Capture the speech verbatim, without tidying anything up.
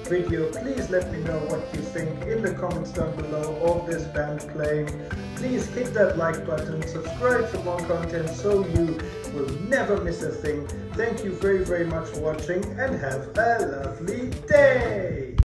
video. Please let me know what you think in the comments down below of this band playing. Please hit that like button, subscribe for more content so you will never miss a thing. Thank you very very much for watching and have a lovely day.